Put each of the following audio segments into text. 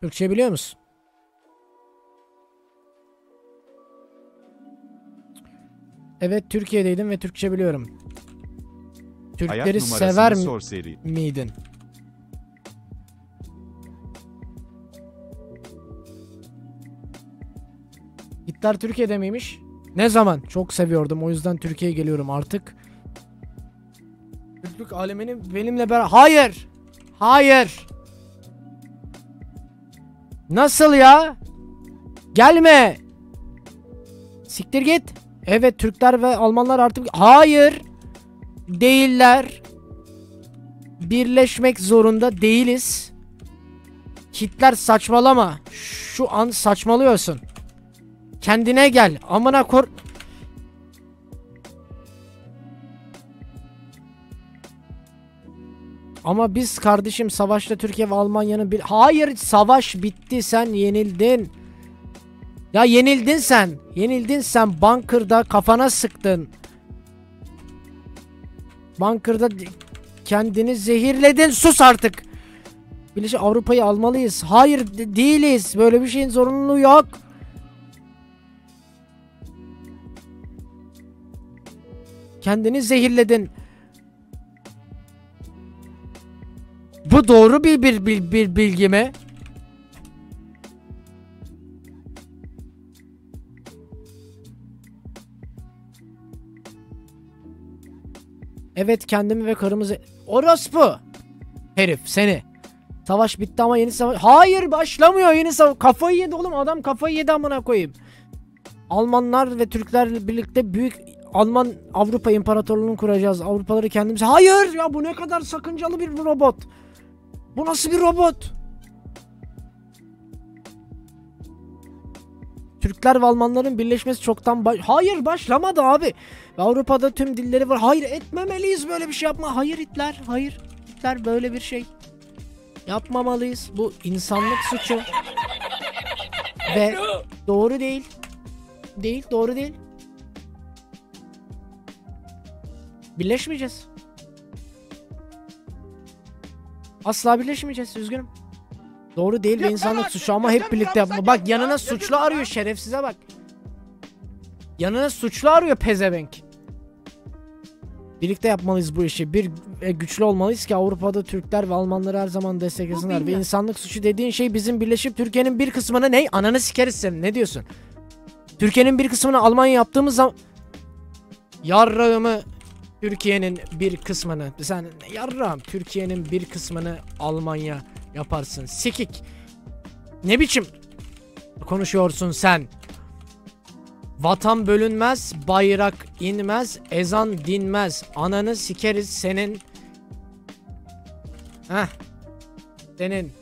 Türkçe biliyor musun? Evet, Türkiye'deydim ve Türkçe biliyorum. Hayat Türkleri numarasını sever sor seri. miydin? Hitler Türkiye'de miymiş? Ne zaman? Çok seviyordum. O yüzden Türkiye'ye geliyorum artık. Türklük alemini benimle beraber... Hayır! Hayır! Nasıl ya? Gelme! Siktir git. Evet, Türkler ve Almanlar artık... Hayır! Değiller. Birleşmek zorunda değiliz. Hitler saçmalama. Şu an saçmalıyorsun. Kendine gel. Amına kor... Ama biz kardeşim savaşta Türkiye ve Almanya'nın bir... Hayır, savaş bitti, sen yenildin. Ya yenildin sen. Yenildin sen, bunkerda kafana sıktın. Bunkerda kendini zehirledin. Sus artık. Birleşik Avrupa'yı almalıyız. Hayır, değiliz. Böyle bir şeyin zorunluluğu yok. Kendini zehirledin. Bu doğru bir bilgi mi? Evet, kendimi ve karımızı... Orospu! Herif seni. Savaş bitti ama yeni savaş... Hayır, başlamıyor yeni savaş. Kafayı yedi oğlum, adam kafayı yedi amına koyayım. Almanlar ve Türklerle birlikte büyük Alman Avrupa İmparatorluğu'nu kuracağız. Avrupaları kendimize... Hayır ya, bu ne kadar sakıncalı bir robot. Bu nasıl bir robot? Türkler ve Almanların birleşmesi çoktan Hayır, başlamadı abi. Avrupa'da tüm dilleri var. Hayır, etmemeliyiz böyle bir şey, yapma. Hayır Hitler, hayır. Hitler böyle bir şey yapmamalıyız. Bu insanlık suçu. Ve doğru değil. Doğru değil. Birleşmeyeceğiz. Asla birleşmeyeceğiz, üzgünüm. Doğru değil ve insanlık suçu ama hep birlikte yapma. Bak, yanına suçlu arıyor, şerefsize bak. Yanına suçlu arıyor pezevenk. Birlikte yapmalıyız bu işi. Bir güçlü olmalıyız ki Avrupa'da Türkler ve Almanları her zaman desteklesinler. Ve insanlık suçu dediğin şey bizim birleşip Türkiye'nin bir kısmını ne? Ananı sikeriz senin. Ne diyorsun? Türkiye'nin bir kısmını Almanya yaptığımız zaman... Yarrağımı Türkiye'nin bir kısmını... Sen yarrağım Türkiye'nin bir kısmını Almanya yaparsın. Sikik. Ne biçim konuşuyorsun sen? Vatan bölünmez, bayrak inmez, ezan dinmez. Ananı sikeriz senin. Heh. Senin.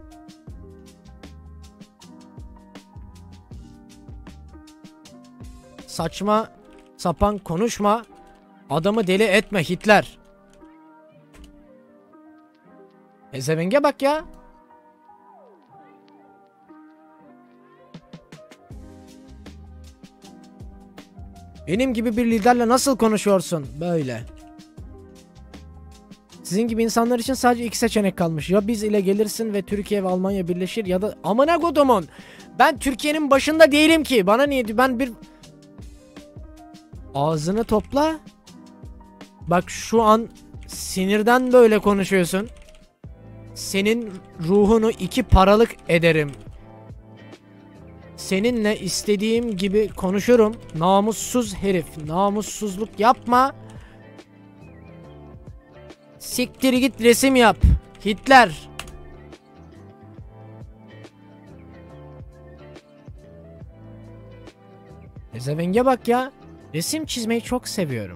Saçma sapan konuşma. Adamı deli etme Hitler. Ezevenge bak ya. Benim gibi bir liderle nasıl konuşuyorsun böyle? Sizin gibi insanlar için sadece iki seçenek kalmış. Ya biz ile gelirsin ve Türkiye ve Almanya birleşir ya da amına kodumun. Ben Türkiye'nin başında değilim ki. Bana niye? Ben bir... Ağzını topla. Bak, şu an sinirden böyle konuşuyorsun. Senin ruhunu iki paralık ederim. Seninle istediğim gibi konuşurum. Namussuz herif. Namussuzluk yapma. Siktir git, resim yap. Hitler. Ezevenge bak ya. Resim çizmeyi çok seviyorum.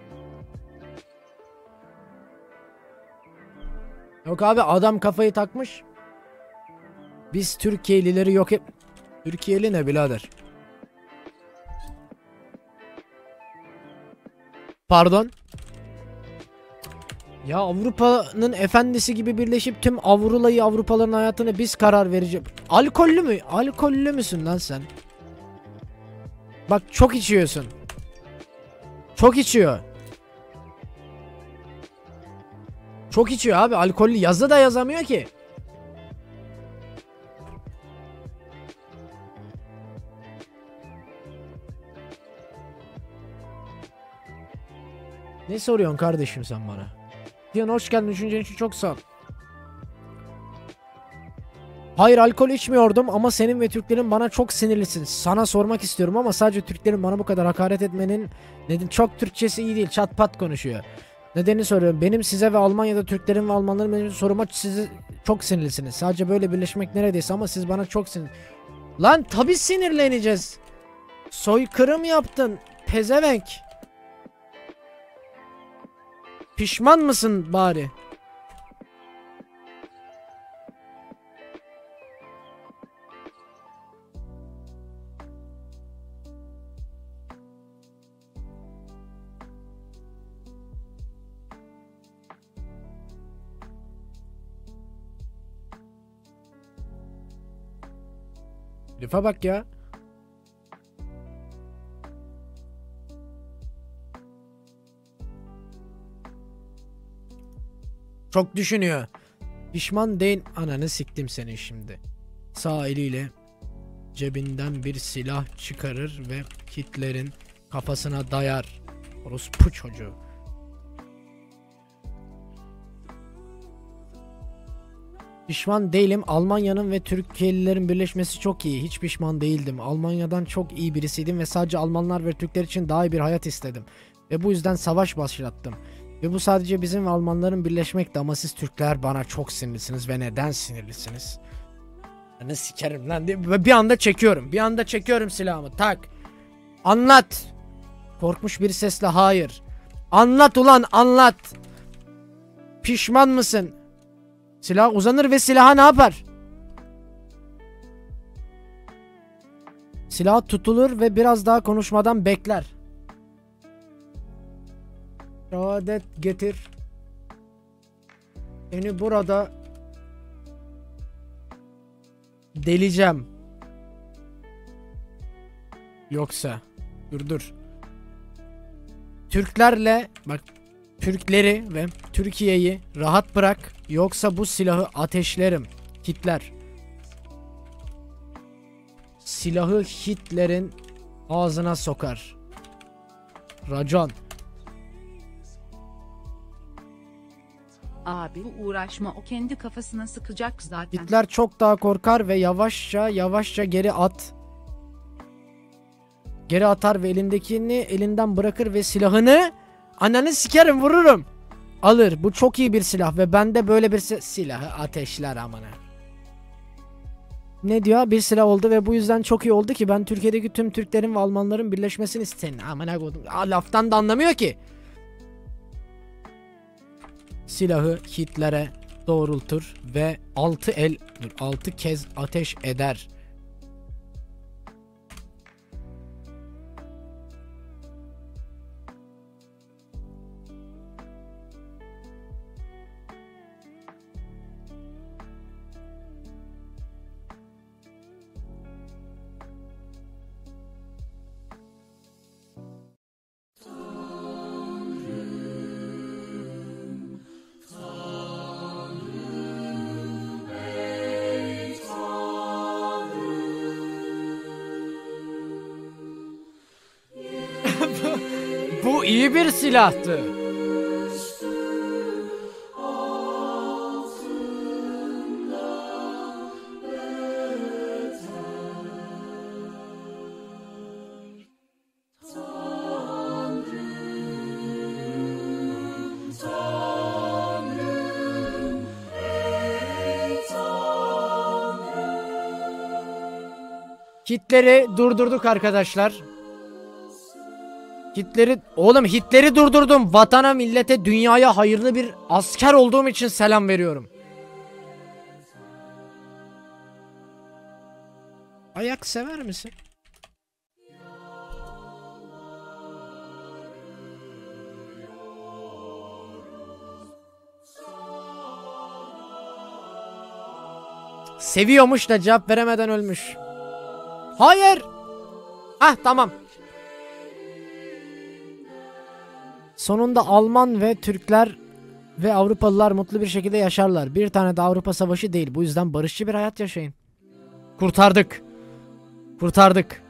Yok abi, adam kafayı takmış. Biz Türkiye'lileri yok hep. Türkiye'li ne birader? Pardon. Ya Avrupa'nın efendisi gibi birleşip tüm Avrupaların hayatını biz karar vereceğiz. Alkollü mü? Alkollü müsün lan sen? Bak, çok içiyorsun. Çok içiyor. Çok içiyor abi. Alkollü yazı da yazamıyor ki. Ne soruyorsun kardeşim sen bana? Diyorsun hoş geldin, düşüncen için çok sağ ol. Hayır, alkol içmiyordum ama senin ve Türklerin bana çok sinirlisin. Sana sormak istiyorum ama sadece Türklerin bana bu kadar hakaret etmenin nedeni, çok Türkçesi iyi değil, çat pat konuşuyor. Nedenini soruyorum. Benim size ve Almanya'da Türklerin ve Almanların benim soruma sizi çok sinirlisiniz. Sadece böyle birleşmek neredeyse ama siz bana çok sinir... Lan tabi sinirleneceğiz. Soykırım yaptın pezevenk. Pişman mısın bari? Herife bak ya. Çok düşünüyor. Pişman değil. Ananı siktim seni şimdi. Sağ eliyle cebinden bir silah çıkarır ve Hitler'in kafasına dayar. Orospu çocuğu. Pişman değilim. Almanya'nın ve Türkiye'lilerin birleşmesi çok iyi. Hiç pişman değildim. Almanya'dan çok iyi birisiydim ve sadece Almanlar ve Türkler için daha iyi bir hayat istedim. Ve bu yüzden savaş başlattım. Ve bu sadece bizim ve Almanların birleşmekti ama siz Türkler bana çok sinirlisiniz ve neden sinirlisiniz? Ne sikerim lan diye bir anda çekiyorum. Bir anda çekiyorum silahımı. Tak. Anlat. Korkmuş bir sesle hayır. Anlat ulan anlat. Pişman mısın? Silah uzanır ve silaha ne yapar? Silah tutulur ve biraz daha konuşmadan bekler. Şehadet getir. Seni burada deleceğim. Yoksa dur. Türklerle bak, Türkleri ve Türkiye'yi rahat bırak, yoksa bu silahı ateşlerim. Hitler. Silahı Hitler'in ağzına sokar. Racon. Abi uğraşma, o kendi kafasına sıkacak zaten. Hitler çok daha korkar ve yavaşça geri at. Geri atar ve elindekini elinden bırakır ve silahını, ananı sikerim vururum, alır. Bu çok iyi bir silah ve bende böyle bir silahı ateşler amına. Ne diyor? Bir silah oldu ve bu yüzden çok iyi oldu ki ben Türkiye'deki tüm Türklerin ve Almanların birleşmesini istedim. Amına koydum. Laftan da anlamıyor ki. Silahı Hitler'e doğrultur ve 6 kez ateş eder. Bu iyi bir silahtı. Hitler'i durdurduk arkadaşlar. Hitler'i durdurdum. Vatana, millete, dünyaya hayırlı bir asker olduğum için selam veriyorum. Ayak sever misin? Seviyormuş da cevap veremeden ölmüş. Hayır. Ah tamam. Sonunda Alman ve Türkler ve Avrupalılar mutlu bir şekilde yaşarlar. Bir tane de Avrupa Savaşı değil. Bu yüzden barışçı bir hayat yaşayın. Kurtardık. Kurtardık.